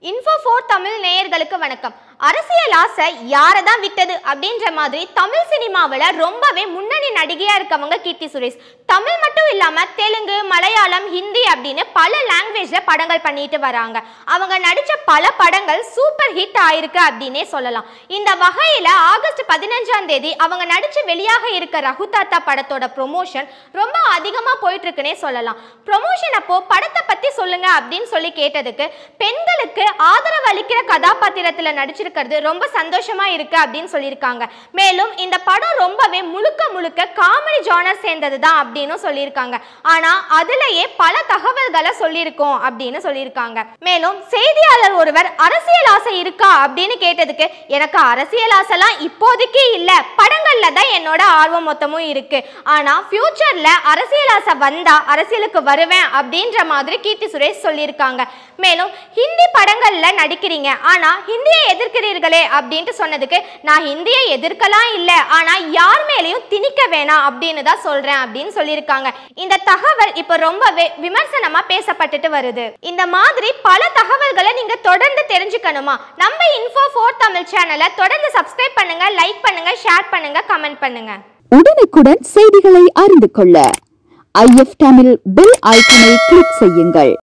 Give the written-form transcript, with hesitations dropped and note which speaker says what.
Speaker 1: Info4 Tamil நேயர்களுக்கு வணக்கம். அரசியல் ஆசை யாரை தான் விட்டது அப்படின்ற மாதிரி தமிழ் சினிமாவில் ரொம்பவே முன்னணி நடிகையா இருக்கவங்க கீர்த்தி சுரேஷ். தமிழ் மட்டும் இல்லாம தெலுங்கு, மலையாளம், ஹிந்தி அப்படின்னு பல லாங்குவேஜ்ல படங்கள் பண்ணிட்டு வராங்க. அவங்க நடிச்ச பல படங்கள் சூப்பர் ஹிட் ஆயிருக்கு அப்படின்னே சொல்லலாம். இந்த வகையில ஆகஸ்ட் 15ஆம் தேதி அவங்க நடிச்சு வெளியாக இருக்க ரகுதாத்தா படத்தோட ப்ரொமோஷன் ரொம்ப அதிகமா போயிட்டு இருக்குன்னே சொல்லலாம். ப்ரொமோஷன் அப்போ படத்தை பத்தி சொல்லுங்க அப்படின்னு சொல்லி கேட்டதுக்கு பெண்களுக்கு ஆதரவு அளிக்கிற கதாபாத்திரத்துல நடிச்சிருக்கிறது ரொம்ப சந்தோஷமா இருக்கு அப்படின்னு சொல்லியிருக்காங்க. மேலும் இந்த படம் ரொம்பவே முழுக்க காமெடி ஜானர் சேர்ந்ததுதான் அப்படின்னு சொல்லியிருக்காங்க. ஆனா அதுலயே பல தகவல்களை சொல்லியிருக்கோம் அப்படின்னு சொல்லியிருக்காங்க. மேலும் செய்தியாளர் ஒருவர் அரசியல் ஆசை இருக்கா அப்படின்னு கேட்டதுக்கு எனக்கு அரசியல் ஆசைலாம் இப்போதைக்கு இல்ல, படங்கள்ல தான் என்னோட ஆர்வம் மொத்தமும் இருக்கு. ஆனா ஃபியூச்சர்ல அரசியல் ஆசை வந்தா அரசியலுக்கு வருவேன் அப்படின்ற மாதிரி கீர்த்தி சுரேஷ் சொல்லியிருக்காங்க. மேலும் ஹிந்தி படங்கள்ல நடிக்கிறீங்க, ஆனா ஹிந்தியை எதிர்க்கிறீர்களே அப்படின்ட்டு சொன்னதுக்கு நான் ஹிந்தியை எதிர்க்கலாம் இல்ல, ஆனா யார் மேலேயும் திணிக்க வேணாம் அப்படின்னு தான் சொல்றேன் அப்படின்னு சொல்லியிருக்காங்க. இந்த தகவல் இப்ப ரொம்பவே விமர்சனமா பேசப்பட்டுட்டு வருது. இந்த மாதிரி பல தகவல்களை நீங்க தொடர்ந்து தெரிஞ்சுக்கணுமா? நம்ம Info4 தமிழ் சேனலை தொடர்ந்து சப்ஸ்கிரைப் பண்ணுங்க, லைக் பண்ணுங்க, ஷேர் பண்ணுங்க, கமெண்ட் பண்ணுங்க.
Speaker 2: உடனுக்குடன் செய்திகளை அறிந்து கொள்ள IF தமிழ் பெல் ஐகானை கிளிக் செய்யுங்கள்.